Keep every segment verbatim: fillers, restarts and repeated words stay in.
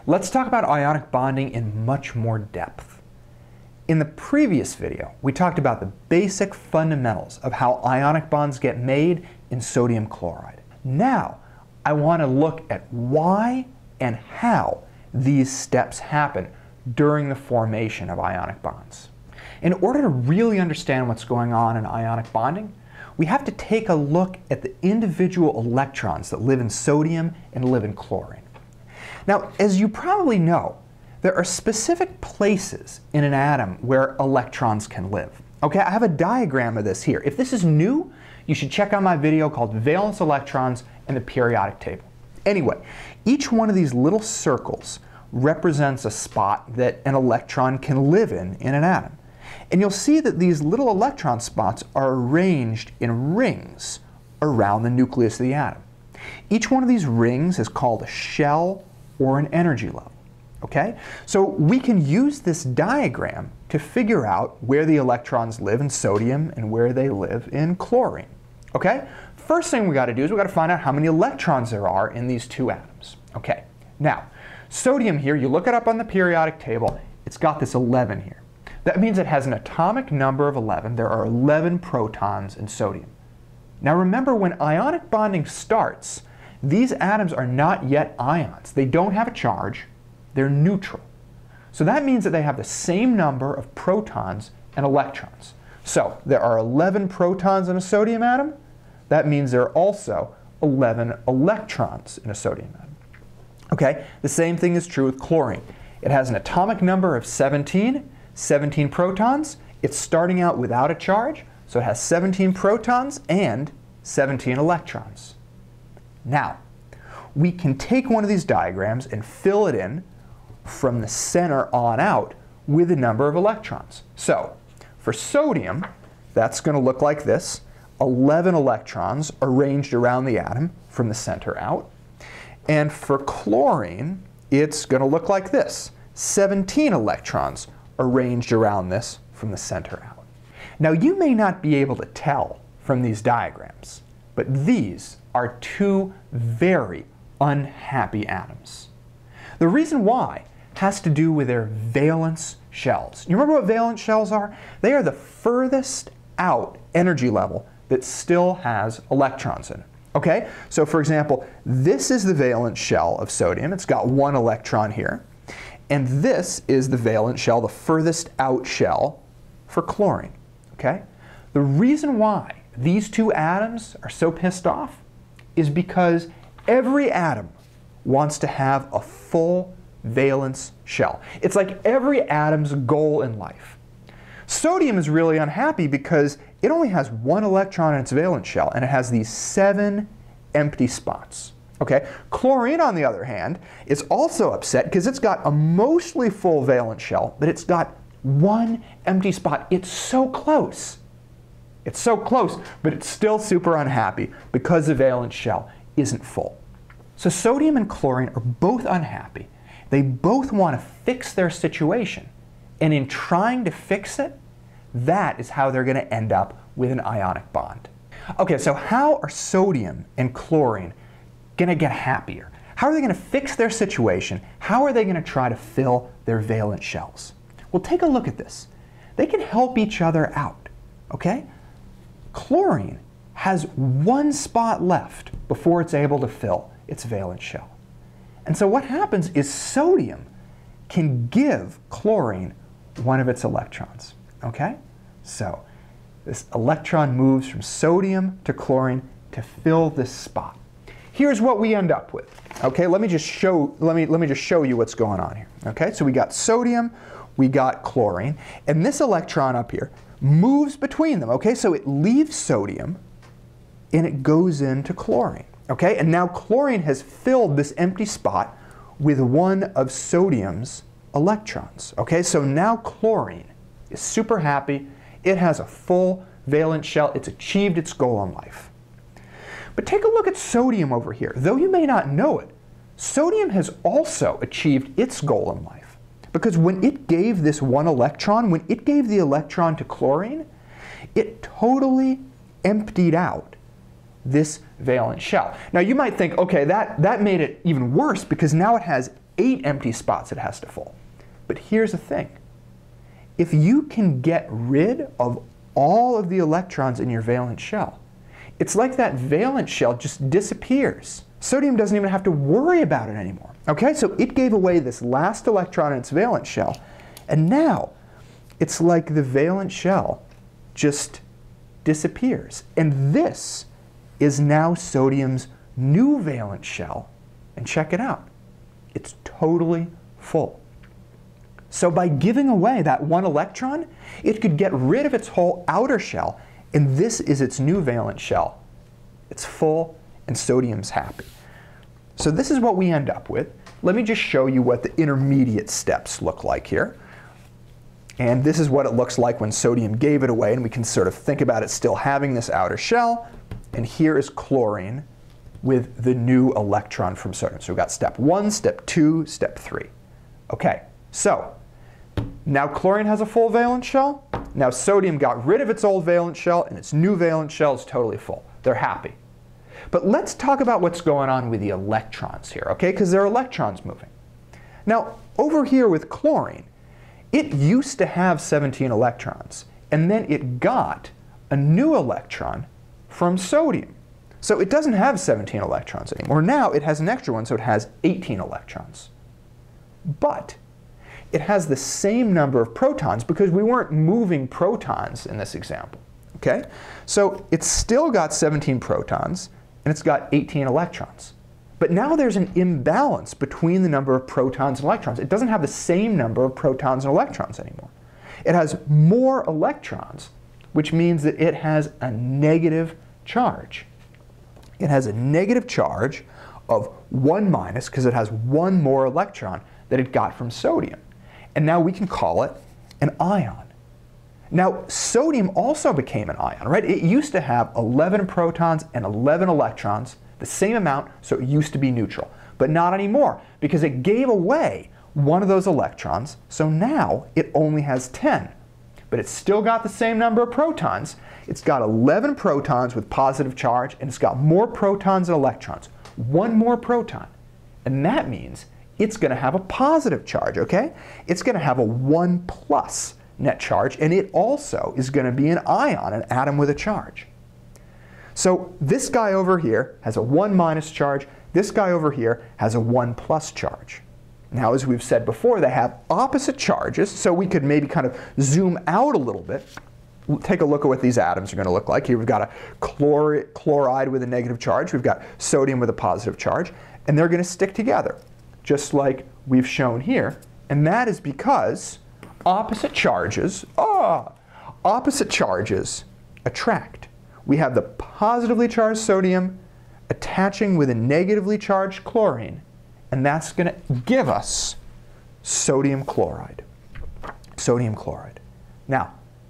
Let's talk about ionic bonding in much more depth. In the previous video, we talked about the basic fundamentals of how ionic bonds get made in sodium chloride. Now, I want to look at why and how these steps happen during the formation of ionic bonds. In order to really understand what's going on in ionic bonding, we have to take a look at the individual electrons that live in sodium and live in chlorine. Now, as you probably know, there are specific places in an atom where electrons can live. Okay, I have a diagram of this here. If this is new, you should check out my video called Valence Electrons and the Periodic Table. Anyway, each one of these little circles represents a spot that an electron can live in in an atom. And you'll see that these little electron spots are arranged in rings around the nucleus of the atom. Each one of these rings is called a shell or an energy level. Okay? So we can use this diagram to figure out where the electrons live in sodium and where they live in chlorine. Okay? First thing we got to do is we got to find out how many electrons there are in these two atoms. Okay. Now, sodium here, you look it up on the periodic table, it's got this eleven here. That means it has an atomic number of eleven. There are eleven protons in sodium. Now remember, when ionic bonding starts, these atoms are not yet ions. They don't have a charge. They're neutral. So that means that they have the same number of protons and electrons. So there are eleven protons in a sodium atom. That means there are also eleven electrons in a sodium atom. Okay, the same thing is true with chlorine. It has an atomic number of seventeen, seventeen protons. It's starting out without a charge, so it has seventeen protons and seventeen electrons. Now, we can take one of these diagrams and fill it in from the center on out with a number of electrons. So, for sodium, that's going to look like this. eleven electrons arranged around the atom from the center out. And for chlorine, it's going to look like this. seventeen electrons arranged around this from the center out. Now, you may not be able to tell from these diagrams, but these are two very unhappy atoms. The reason why has to do with their valence shells. You remember what valence shells are? They are the furthest out energy level that still has electrons in it. Okay? So for example, this is the valence shell of sodium. It's got one electron here. And this is the valence shell, the furthest out shell for chlorine. Okay? The reason why these two atoms are so pissed off is because every atom wants to have a full valence shell. It's like every atom's goal in life. Sodium is really unhappy because it only has one electron in its valence shell, and it has these seven empty spots. Okay? Chlorine, on the other hand, is also upset because it's got a mostly full valence shell, but it's got one empty spot. It's so close. It's so close, but it's still super unhappy because the valence shell isn't full. So sodium and chlorine are both unhappy. They both want to fix their situation. And in trying to fix it, that is how they're going to end up with an ionic bond. Okay, so how are sodium and chlorine going to get happier? How are they going to fix their situation? How are they going to try to fill their valence shells? Well, take a look at this. They can help each other out, okay? Chlorine has one spot left before it's able to fill its valence shell. And so what happens is sodium can give chlorine one of its electrons, okay? So this electron moves from sodium to chlorine to fill this spot. Here's what we end up with. Okay, let me just show let me let me just show you what's going on here. Okay? So we got sodium, we got chlorine, and this electron up here moves between them. Okay? So it leaves sodium and it goes into chlorine. Okay? And now chlorine has filled this empty spot with one of sodium's electrons. Okay? So now chlorine is super happy. It has a full valence shell. It's achieved its goal in life. But take a look at sodium over here. Though you may not know it, sodium has also achieved its goal in life. Because when it gave this one electron, when it gave the electron to chlorine, it totally emptied out this valence shell. Now you might think, okay, that, that made it even worse because now it has eight empty spots it has to fill. But here's the thing. If you can get rid of all of the electrons in your valence shell, it's like that valence shell just disappears. Sodium doesn't even have to worry about it anymore. Okay, so it gave away this last electron in its valence shell, and now it's like the valence shell just disappears. And this is now sodium's new valence shell. And check it out. It's totally full. So by giving away that one electron, it could get rid of its whole outer shell, and this is its new valence shell. It's full, and sodium's happy. So this is what we end up with. Let me just show you what the intermediate steps look like here. And this is what it looks like when sodium gave it away, and we can sort of think about it still having this outer shell. And here is chlorine with the new electron from sodium. So we've got step one, step two, step three. Okay, so now chlorine has a full valence shell. Now sodium got rid of its old valence shell, and its new valence shell is totally full. They're happy. But let's talk about what's going on with the electrons here, okay? Because there are electrons moving. Now, over here with chlorine, it used to have seventeen electrons, and then it got a new electron from sodium. So it doesn't have seventeen electrons anymore. Now it has an extra one, so it has eighteen electrons. But it has the same number of protons because we weren't moving protons in this example. Okay? So it's still got seventeen protons, and it's got eighteen electrons. But now there's an imbalance between the number of protons and electrons. It doesn't have the same number of protons and electrons anymore. It has more electrons, which means that it has a negative charge. It has a negative charge of one minus, because it has one more electron that it got from sodium. And now we can call it an ion. Now, sodium also became an ion, right? It used to have eleven protons and eleven electrons, the same amount, so it used to be neutral. But not anymore, because it gave away one of those electrons, so now it only has ten. But it's still got the same number of protons. It's got eleven protons with positive charge, and it's got more protons and electrons. One more proton. And that means it's going to have a positive charge, okay? It's going to have a one plus net charge, and it also is going to be an ion, an atom with a charge. So this guy over here has a one minus charge. This guy over here has a one plus charge. Now, as we've said before, they have opposite charges, so we could maybe kind of zoom out a little bit. We'll take a look at what these atoms are going to look like. Here we've got a chlor chloride with a negative charge. We've got sodium with a positive charge, and they're going to stick together, just like we've shown here. And that is because opposite charges, ah, opposite charges attract. We have the positively charged sodium attaching with a negatively charged chlorine, and that's going to give us sodium chloride. Sodium chloride. Now,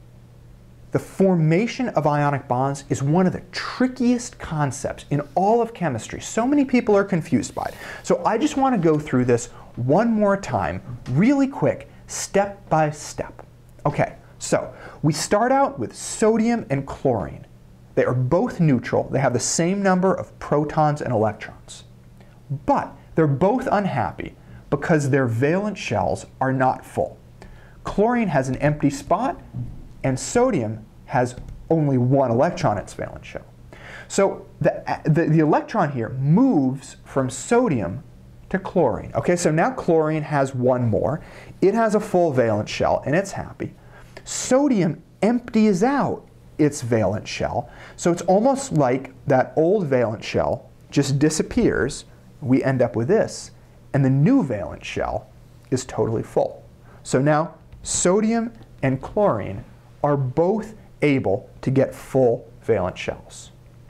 the formation of ionic bonds is one of the trickiest concepts in all of chemistry. So many people are confused by it. So I just want to go through this one more time, really quick, step by step. Okay, so we start out with sodium and chlorine. They are both neutral. They have the same number of protons and electrons. But they're both unhappy because their valence shells are not full. Chlorine has an empty spot, and sodium has only one electron in its valence shell. So the, the, the electron here moves from sodium to chlorine. Okay, so now chlorine has one more. It has a full valence shell, and it's happy. Sodium empties out its valence shell, so it's almost like that old valence shell just disappears. We end up with this, and the new valence shell is totally full. So now sodium and chlorine are both able to get full valence shells.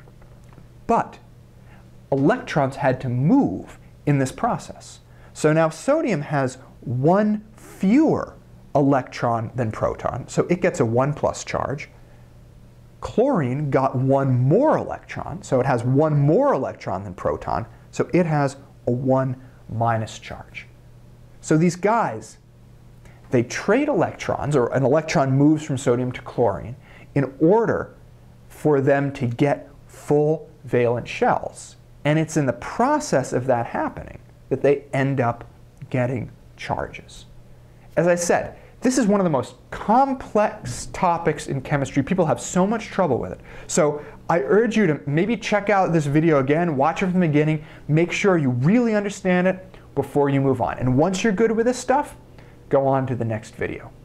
But electrons had to move in this process. So now sodium has one fewer electron than proton, so it gets a one plus charge. Chlorine got one more electron, so it has one more electron than proton, so it has a one minus charge. So these guys, they trade electrons, or an electron moves from sodium to chlorine, in order for them to get full valence shells. And it's in the process of that happening that they end up getting charges. As I said, this is one of the most complex topics in chemistry. People have so much trouble with it. So I urge you to maybe check out this video again, watch it from the beginning, make sure you really understand it before you move on. And once you're good with this stuff, go on to the next video.